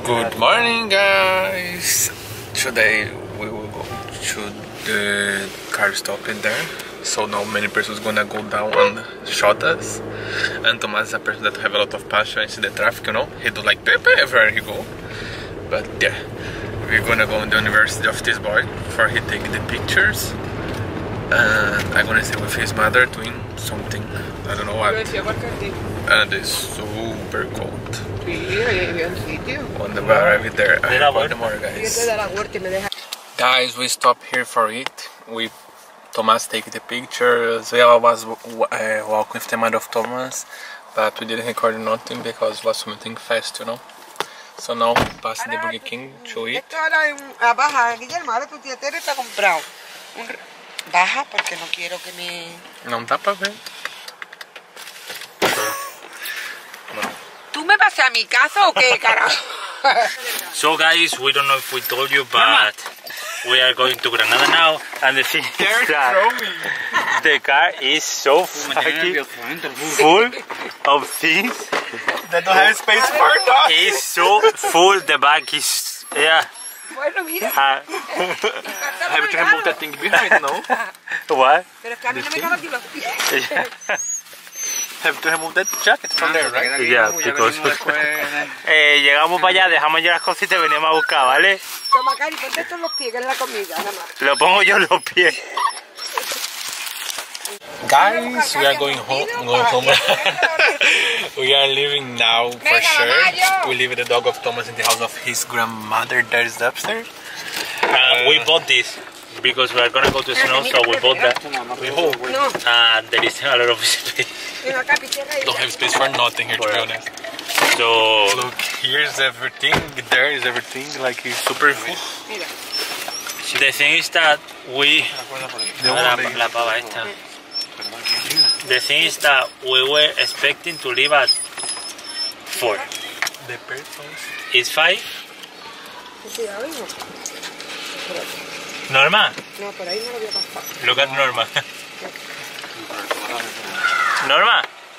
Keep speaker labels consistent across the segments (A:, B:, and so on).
A: Good morning, guys. Today we will go to the car stop in there. So now many persons gonna go down and shot us. And Thomas is a person that have a lot of patience in the traffic, you know. He do like pepe everywhere he go. But yeah, we're gonna go in the university of this boy for he take the pictures. And I'm gonna stay with his mother doing something, I don't know what. And it's super cold. On the bar over there, I have the more, guys. Guys, we stop here for it. Thomas take the pictures. We was walking with the mother of Thomas, but we didn't record nothing because it was something fast, you know. So now pass the Burger King to eat.
B: Baja porque no quiero que me...
A: Não dá pra ver.
B: ¿Tú me vas a mi casa o qué, carajo?
C: So guys, we don't know if we told you, but we are going to Granada now, and the thing is that the car is so fucking full of things
A: That don't have space for dogs.
C: It's so full, the bag is... yeah.
B: Bueno, mira.
A: Have to remove that thing behind, no?
C: What?
B: Pero es que a mí no me caben ni los pies.
A: Have to remove that jacket from there, right?
C: Yeah, because... llegamos para allá, dejamos ya las cositas y venimos a buscar, ¿vale?
B: Toma, Cari, ponte esto en los pies, que es la comida, nada más.
C: Lo pongo yo en los pies.
A: Guys, we are going home. We are leaving now for sure. We leave the dog of Thomas in the house of his grandmother that is upstairs.
C: We bought this because we are gonna go to snow, so we bought that.
A: We hope.
C: And there is a lot of space.
A: Don't have space for nothing here, to be honest.
C: So
A: Look, here's everything. There is everything. Like it's super full.
C: the thing is that we... The thing is that we were expecting to leave at 4.
A: The persons.
C: It's 5. Norma,
B: No, por ahí no lo voy a pasar.
C: look at Norma. Norma.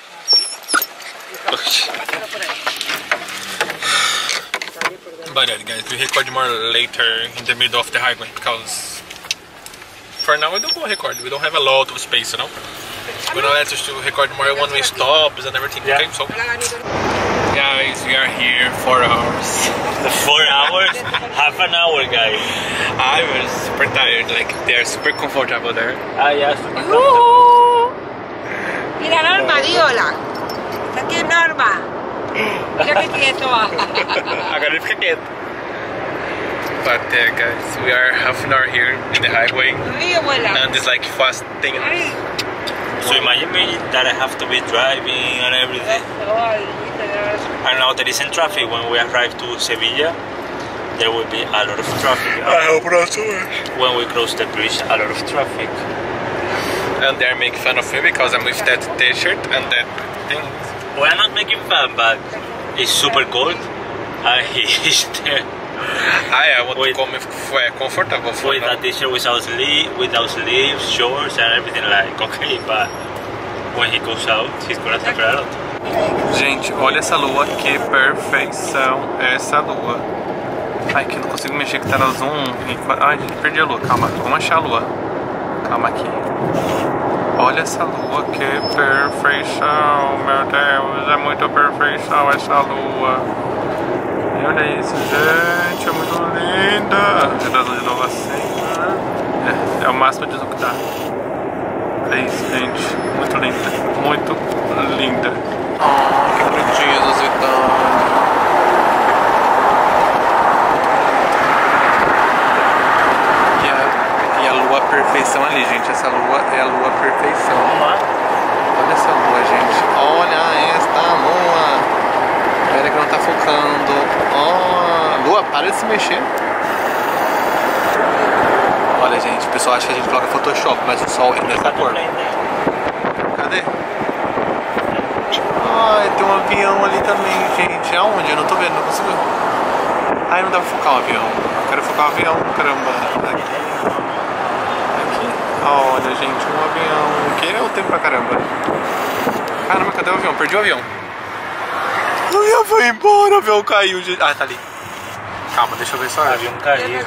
A: But guys, we record more later in the middle of the highway because for now we don't go record. We don't have a lot of space, you know. We don't let us to record more when we stop and everything.
C: Yeah.
A: Okay, so guys, we are here 4 hours.
C: 4 hours? Half an hour, guys.
A: I was super tired. Like they are super comfortable there.
C: Ah, yeah, super comfortable.
B: Mira, Norma, di hola. Está aquí Norma. Mira que quieto va.
A: Agora fica quieto. But guys, we are half an hour here in the highway,
B: Ay, abuela.
A: and it's like fast thing.
C: So imagine me that I have to be driving and everything. And now there isn't traffic. When we arrive to Sevilla, there will be a lot of traffic.
A: I hope not so much.
C: When we cross the bridge, a lot of traffic.
A: And they're making fun of me because I'm with that t-shirt and that thing.
C: We're not making fun, but it's super cold. He's there
A: I want to come comfortable for
C: with
A: now.
C: a t-shirt without sleeves, shorts and everything, like, okay, but when he goes out, he's gonna suffer a lot.
A: Gente, olha essa lua, que perfeição essa lua. Ai, que não consigo mexer que tá na zoom. Ai, gente, perdi a lua, calma, vamos achar a lua. Calma aqui. Olha essa lua, que perfeição, meu Deus, é muito perfeição essa lua. E olha isso, gente, é muito linda. É da luz de novo assim, é o máximo de zoom que dá. É isso, gente, muito linda, muito linda. Que bonitinhos os vitões. E a lua perfeição ali, gente. Essa lua é a lua perfeição. Olha essa lua, gente. Olha esta lua. Espera que não tá focando. Oh, lua, para de se mexer. Olha, gente, o pessoal acha que a gente coloca Photoshop, mas o sol é dessa cor. Cadê? Ai, tem um avião ali também, gente. Aonde? Eu não tô vendo, não consigo. Ai, não dá pra focar o avião. Eu quero focar o avião, caramba. Aqui. Olha, gente, um avião. Que é o tempo pra caramba. Caramba, cadê o avião? Perdi o avião. O avião foi embora, o avião caiu. Ah, tá ali. Calma, deixa eu ver só.
C: Había un carril.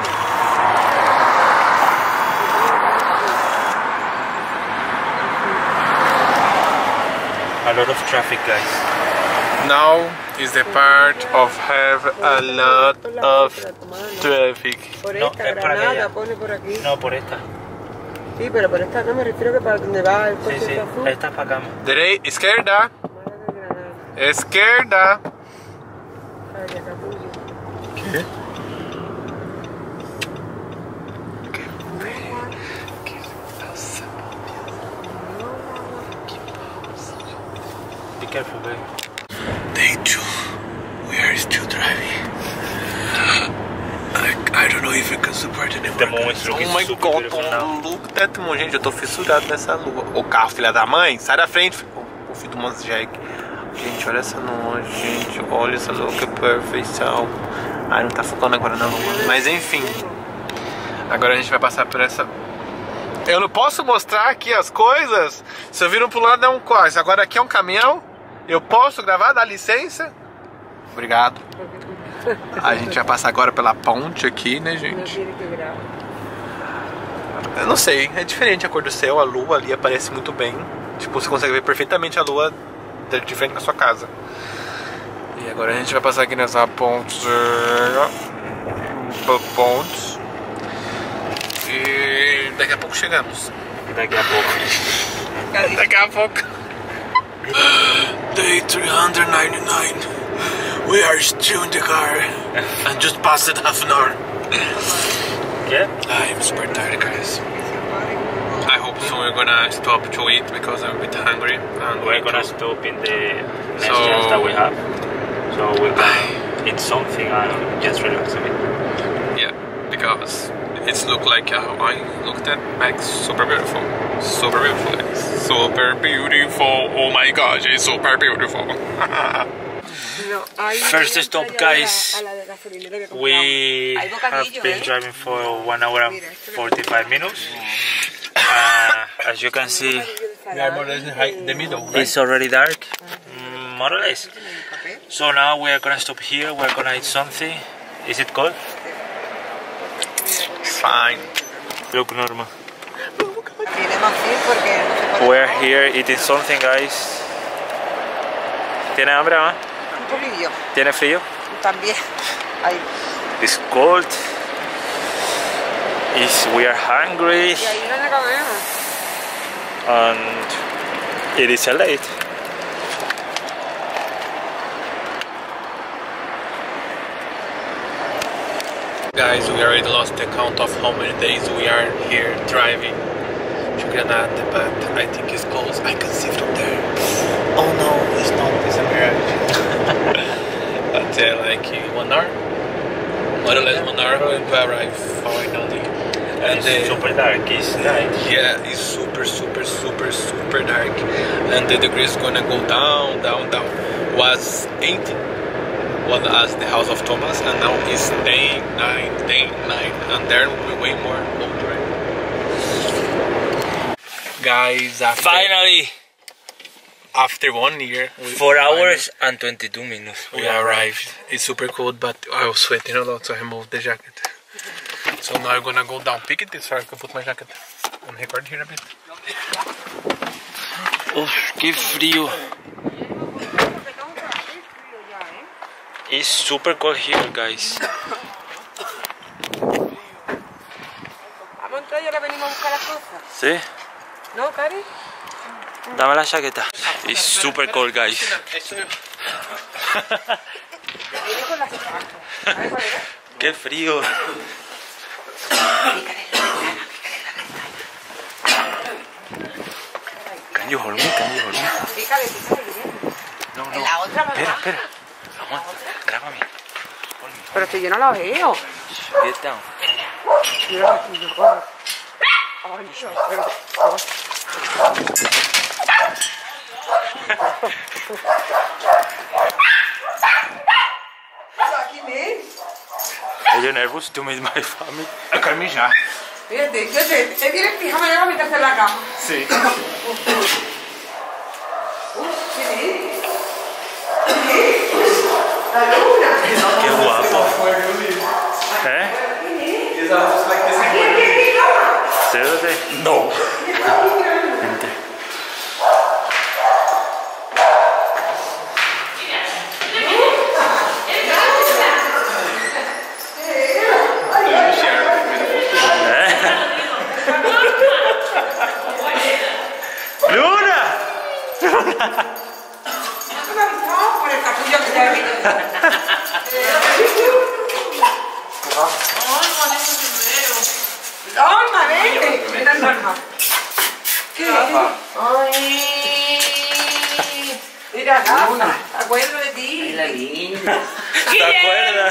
C: A lot of traffic, guys.
A: Now is the part of have a lot of traffic.
B: Por
C: No,
B: esta,
C: es para
B: Granada,
C: aquella.
B: pone por aquí.
C: No, por esta.
B: Sí, pero por esta no me refiero que para donde va el
C: Sí,
B: coche
C: sí.
B: azul.
C: Esta es para acá.
A: Direita, esquerda,
B: Málaga, Granada.
A: esquerda.
B: Ay, Acapulco.
A: ¿Qué?
C: Be careful, baby.
A: Day 2. We are still driving. I don't know if you can support anymore.
C: The moon is looking
A: Oh my
C: super
A: god,
C: beautiful now.
A: look that moon. Gente, eu tô fissurado nessa lua. O carro, filha da mãe, sai da frente. O filho do Mans Jack. Gente, olha essa lua, gente. Olha essa lua, que perfeição. Ai, não tá focando agora na lua. Mas enfim. Agora a gente vai passar por essa... Eu não posso mostrar aqui as coisas. Se eu vir pro lado é um quase. Agora aqui é um caminhão. Eu posso gravar? Dá licença? Obrigado. A gente vai passar agora pela ponte aqui, né, gente? Eu não sei, é diferente a cor do céu, a lua ali aparece muito bem. Tipo, você consegue ver perfeitamente a lua de frente na sua casa. E agora a gente vai passar aqui nessa ponte. E daqui a pouco chegamos.
C: Daqui a pouco.
A: Daqui a pouco. Day 399. We are still in the car. And just passed half an hour.
C: Yeah?
A: I am super tired, guys. I hope soon we're gonna stop to eat because I'm a bit hungry. And
C: We're gonna stop in the next
A: So-
C: chance that we have. So we can eat something and just relax a bit.
A: Yeah, because it's look like I looked at Max. Super beautiful. Super beautiful. Super beautiful. Oh my gosh, it's super beautiful.
C: First stop, guys. We have been driving for 1 hour and 45 minutes. As you can see,
A: We are more or less in the middle, right?
C: it's already dark, more or less. So now we are gonna stop here. We're gonna eat something. Is it cold?
A: Fine.
C: Look normal.
B: Tiene más frío porque no se puede.
C: We're here eating something, guys. ¿Tiene hambre, ma?
B: Un poquillo.
C: ¿Tiene frío?
B: También. Ahí.
C: It's cold. We are hungry,
B: Y ahí no le cabemos.
C: and it is late.
A: Guys, we already lost the count of how many days we are here driving to Granada, but I think it's close. I can see from there. Oh no, it's not. It's a mirage. But like 1 hour, more or less 1 hour, we arrive finally. And
C: It's super dark. It's night.
A: yeah, it's super dark. And the degree is gonna go down. Was 80. One as the house of Thomas, and now it's 10, 9, and there will be way more older. Guys,
C: Finally,
A: after 1 year,
C: 4 hours and 22 minutes.
A: we arrived. It's super cold, but I was sweating a lot, so I removed the jacket. So now I'm gonna go down. Pick it this far, I can put my jacket and record here a bit.
C: Uf, qué frío. It's super cold here, guys.
B: A Montoya le venimos a buscar las cosas.
C: ¿Sí?
B: ¿No, Cari?
C: Dame la chaqueta. It's super cold, guys.
B: Viene con las cosas. A ver, ¿cuál era?
C: Qué frío. Can you hold me? Can you hold me?
B: Pícale, bien.
C: No, no.
B: En la otra, mamá.
C: Espera. Aguanta. Grábame.
B: Pero si yo no la veo.
C: Get down.
B: Yo no la veo. Ay, Dios, pero...
C: Are you nervous to meet my family?
A: Carmen já.
B: Fíjate, te viene en pijama y va a meterse en la cama.
A: Sí.
C: Qué guapo.
A: Is that just like this?
C: Seriously?
A: No.
C: Enter. ¡Luna!
B: Por el capullo que te ha venido. ¡Ay, madre! Mira, Norma. ¿Qué? ¡Ay! Mira, Rafa, acuerdo de ti.
D: La linda.
C: ¿Te acuerdas?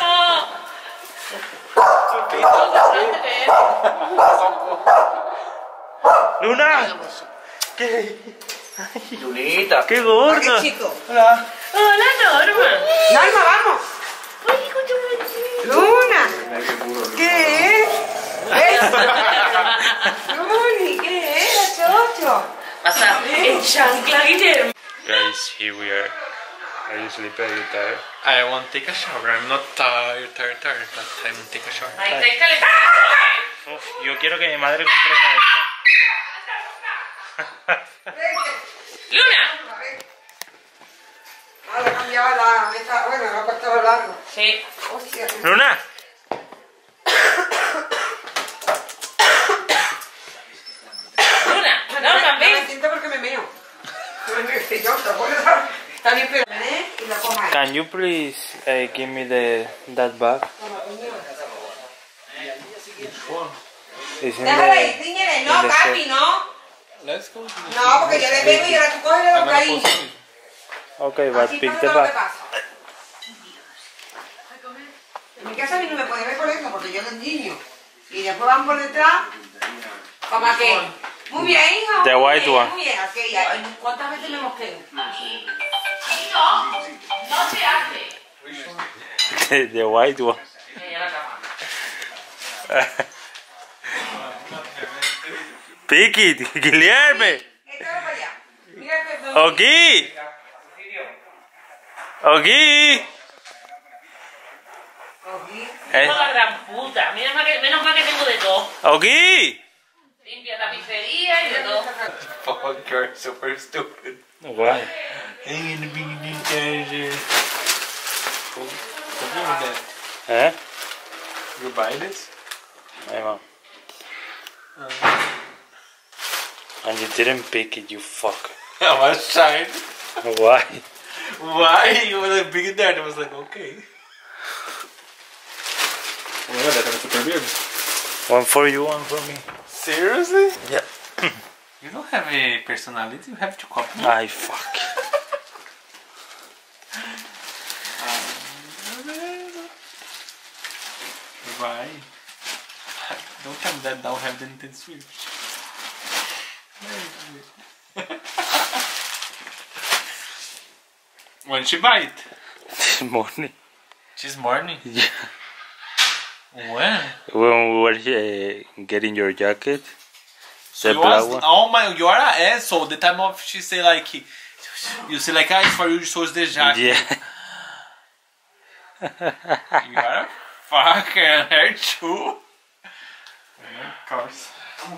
C: ¡Luna! ¿Qué?
D: Lunita.
C: ¡Qué gordo!
B: ¿Qué chico?
C: Hola.
D: Hola, Norma.
B: Norma, vamos.
D: Oye, escúchame.
B: Luna. ¿Qué es? Luni, ¿qué es? Chocho.
D: Pasa en chancla, Guillermo.
C: Guys, here we are. Are you sleepy? Are you tired?
A: I won't take a shower. I'm not tired, but I won't take a shower.
D: Ahí está el calentado.
C: Uf, yo quiero que mi madre compre una de estas.
D: Luna.
B: Ahora cambiaba la... Bueno, me ha costado largo.
D: Sí.
B: Hostia.
C: ¡Luna!
D: Luna. Norma,
B: No me
D: ven.
B: siento porque me meo. Yo, ¿te acuerdas? Está bien, pero ven y lo cojas.
C: Can you please give me that bag? It's in
B: Déjala ahí,
C: the,
B: ciñele.
C: in
B: No,
C: the
B: papi,
C: set.
B: no.
A: Let's go.
B: No, porque yo le pego y ahora tú coges
A: I'm
B: los
A: gonna
B: cariños.
A: post it.
C: Okay, but
B: Así
C: pick
B: pasa
C: the
B: lo que
C: bag.
B: pasa. En mi casa a mí no me puede ver por eso, porque yo los niños. Y después van por detrás. ¿Cómo que? Muy bien, hijo.
C: The
B: muy
C: white
B: bien,
C: one.
B: Muy bien, aquella. ¿Cuántas veces le hemos quedado?
D: No se hace.
C: The white one.
D: Mira la cama.
C: Pick it, Guillermo.
B: Échalo para allá. Mira que son...
C: Ogi. Ogi.
B: Cogí.
D: Hijo de la gran puta. Menos mal que tengo de todo.
C: Ogi.
D: Limpia tapicería y de todo.
A: Oh, you're super stupid.
C: Why?
A: I'm gonna be Who gave me that?
C: Eh?
A: You buy this?
C: Hey, mom. And you didn't pick it, you fuck.
A: I was trying.
C: Why?
A: Why? You were like big that. I was like, okay. Oh my god, that was super weird.
C: One for you, one for me.
A: Seriously?
C: Yeah.
A: You don't have a personality, you have to copy.
C: Ay, fuck.
A: Why? Don't tell me that now have the Nintendo Switch. When she buy it?
C: This morning.
A: This morning.
C: Yeah.
A: When?
C: When we were getting your jacket.
A: So
C: The
A: you
C: black
A: was,
C: one.
A: oh my, you are an asshole. The time of she say like, you say like, ah, it's for you, so it's the jacket.
C: Yeah.
A: You are a fucking her too. Of course.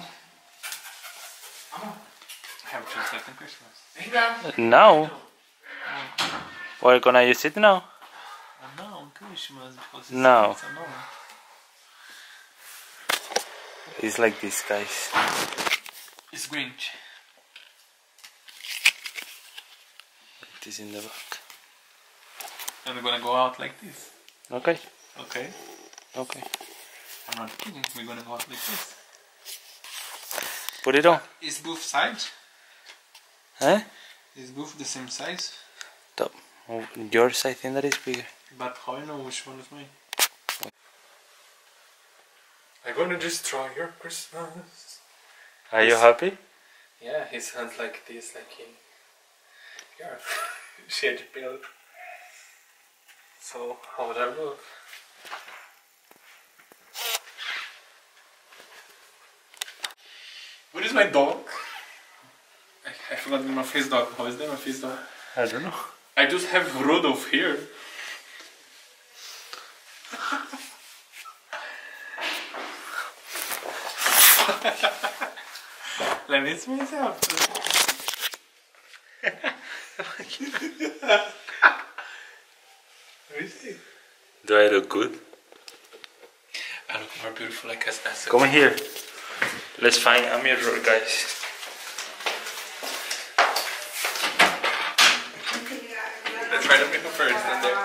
A: Have chocolate on Christmas.
C: Now? We're gonna use it now?
A: No, Christmas. Because it's
C: No.
A: it's annoying.
C: It's like this, guys.
A: It's Grinch.
C: It is in the back.
A: And we're gonna go out like this.
C: Okay.
A: Okay?
C: Okay.
A: I'm not kidding. We're gonna go out like this.
C: Put it on.
A: Is both sides?
C: Eh?
A: Is both the same size?
C: Top. Oh, yours, I think that is bigger.
A: But how I know which one is mine? I'm gonna destroy your Christmas.
C: Are you happy?
A: Yeah, his hands like this, like in yeah, shade build. So how would I look? What is my dog? I forgot my face dog. How is that my face dog?
C: I don't know.
A: I just have Rudolph here. Let me see myself. Let me see.
C: Do I look good?
A: I look more beautiful like us.
C: Come here. Let's find a mirror, guys.
A: Let's try to make it first and then.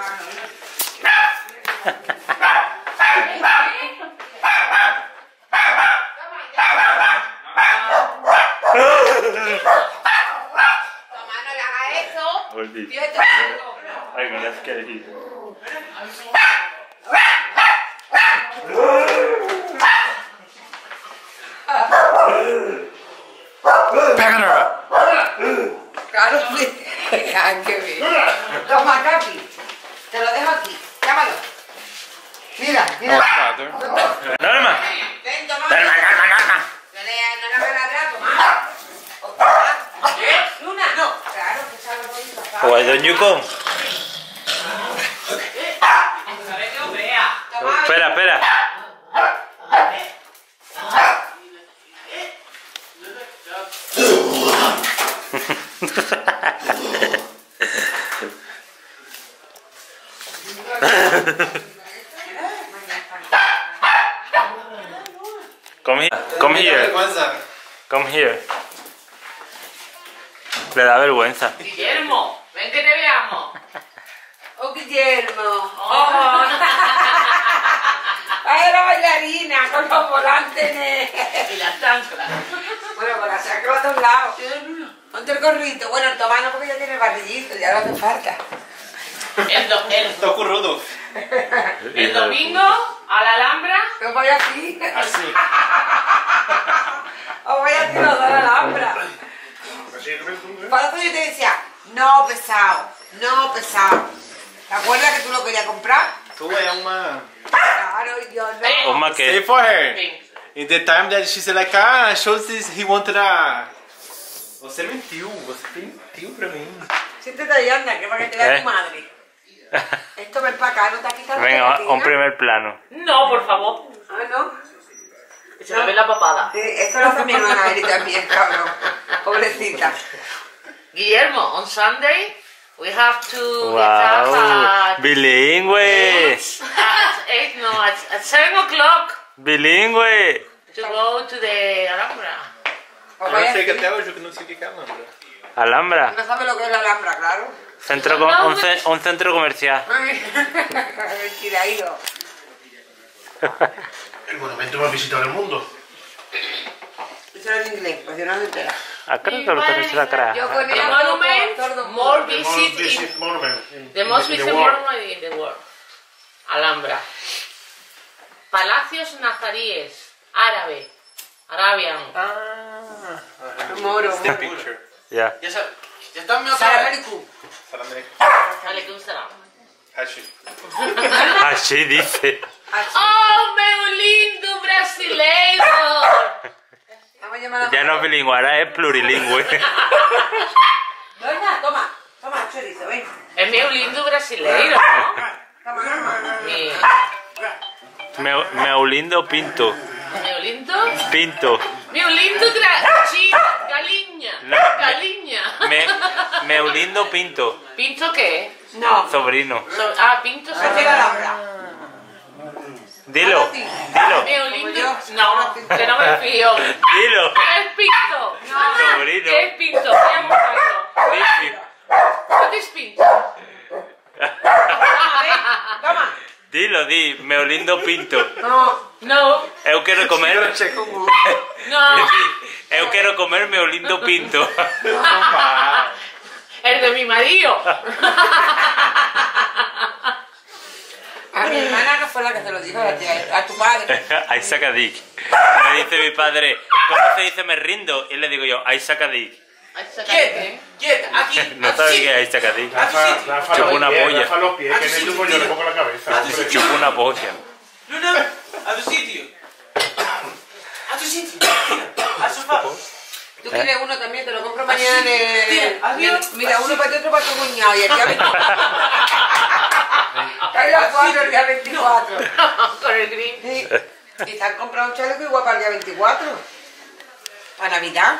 B: Toma, no le haga eso.
C: Hold it.
B: Fíjate algo.
C: Hang on, let's get it here.
A: Pégala.
B: Claro, sí. Ay, qué bien. Toma, Capi. Te lo dejo aquí. Llámalo. Mira, mira.
C: Norma!
B: Ven, toma.
C: Norma!
B: No le hagas ladrar, toma. ¿Qué? Luna. No. Claro, que sabes por eso.
C: Why don't you come?
B: Toma.
C: Espera, espera. Come here. Come here. Come here. Le da vergüenza.
D: Guillermo, ven que te veamos.
B: Oh, Guillermo. Oh. Ay, la bailarina con los volantes.
D: Y las chanclas.
B: Bueno, con la sacra a todos lados. Ponte el gorrito. Bueno, el tomano porque ya tiene el barrillito, ya no hace falta.
A: Está ocurrido.
D: El domingo a la Alhambra.
B: Yo voy aquí.
A: Así.
B: O voy aquí los dos a la Alhambra. Por eso yo te decía, no pesado, no pesado. ¿Te acuerdas que tú lo querías comprar?
A: Tú é uma.
B: Claro, y yo no.
C: Uma
A: Say
C: que.
A: for her.
D: Ven.
A: In the time that she said like, ah, shows this, he wanted a. Você mentiu pra mim.
B: Siéntate ahí, anda, que para que te vea tu madre. Esto ven para acá, no te has quitado la
C: Venga,
B: pegatina?
C: un primer plano.
D: No, por favor.
B: Ah, no.
D: Que se me ve la papada.
B: Sí, esto lo hace mi hermana Eri también, cabrón. Pobrecita.
D: Guillermo, on Sunday we have to
C: Wow.
D: get up
C: Bilingüe.
D: at 7 o'clock
C: Bilingüe.
D: to go to the Alhambra.
B: Os
A: Eu
B: vais
A: sei que
B: aquí.
A: até hoje eu não sei o que é Alhambra.
C: Alhambra.
B: No sabe lo que es la Alhambra, claro.
C: Centro un centro comercial.
B: Mentira, ido.
E: El monumento más visitado del mundo.
B: Eso era en inglés, pues yo no lo entera.
C: Acá lo que se la cara.
B: Yo con
D: The
B: ella
D: monument
B: todo
D: more
E: The most
D: visit
E: visit
D: in,
E: monument
D: the most
E: in the
D: visit
E: world.
D: monument in the world. Alhambra. Palacios nazaríes, árabe, Arabian.
B: Moro.
A: The picture.
C: Ya.
A: Já está meu
B: Sara Maricu.
D: Alaikum salam.
C: Así dice.
D: Oh, meu lindo brasileiro!
B: Vamos a llamar a la
C: Ya no es bilingüe, ahora es plurilingüe.
B: Doña, toma. Toma, chorizo, ven.
D: É meu lindo brasileiro, não?
B: Toma, toma.
C: Meu lindo pinto.
D: Meu lindo?
C: Pinto.
D: Meu lindo galinha.
C: No,
D: Galinha.
C: Meu lindo pinto.
D: ¿Pinto qué?
B: No.
C: Sobrino.
D: Pinto
B: No llega la Alhambra.
C: Dilo. Dilo.
D: Meu lindo. No, que no me fío.
C: Dilo.
D: ¿Qué es pinto?
C: Sobrino.
D: ¿Qué es pinto? ¿Qué es pinto?
C: Dici.
D: ¿Qué es pinto?
B: Toma.
C: Dilo, di. Meu lindo pinto.
B: No.
D: No,
C: Eu quero comer.
D: no.
C: Eu quero comer meu lindo pinto.
D: El de mi marido.
B: A mi hermana no fue la que te lo dijo, a tu padre.
C: Ahí saca Dick. Me dice mi padre, ¿cómo se dice me rindo? Y le digo yo, ahí saca Dick.
A: Quieta, aquí.
C: No sabe qué es ahí saca Dick.
E: Rafa,
C: Chupa una polla.
E: Rafa los pies, que en el tubo yo le pongo la cabeza. hombre.
C: Chupa una polla.
A: Luna, a tu sitio. A tu sitio. Al sofá.
B: Tú quieres uno también, te lo compro mañana en el...
A: Adiós.
B: Mira, uno para ti, otro para tu cuñado. Y el día 24. Cae las 4 el día 24.
D: Con el green.
B: Sí. Y te han comprado un chaleco igual para el día 24. ¿Para Navidad?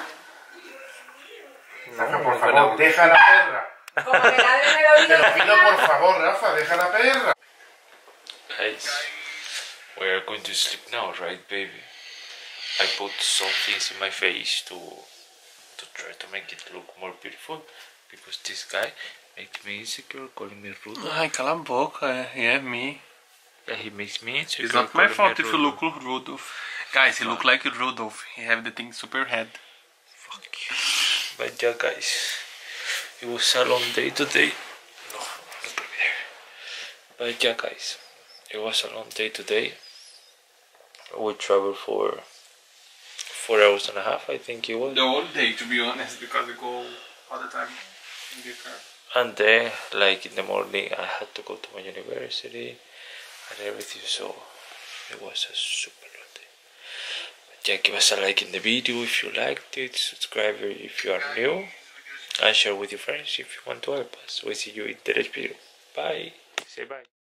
E: Rafa, por favor, deja la perra.
B: Como que nadie me lo
E: Te
B: diga.
E: lo pido por favor, Rafa, deja la perra.
C: Guys, we are going to sleep now, right, baby? I put some things in my face to try to make it look more beautiful, because this guy makes me insecure, calling me rude.
A: Ai, cala a boca. Yeah, me.
C: Yeah, he makes me insecure.
A: It's not my
C: calling me
A: fault if you
C: rude.
A: look Rudolph. Guys, he look like Rudolph. He have the thing super head.
C: Fuck you. But yeah, guys, it was a long day today. No, not over there. But yeah, guys, it was a long day today. We traveled for 4 hours and a half, I think it was.
A: The whole day, to be honest, because we go all the time in the car.
C: And then, like in the morning, I had to go to my university and everything, so it was a super long day. But yeah, give us a like in the video if you liked it, subscribe if you are new, and share with your friends if you want to help us. We'll see you in the next video. Bye. Say bye.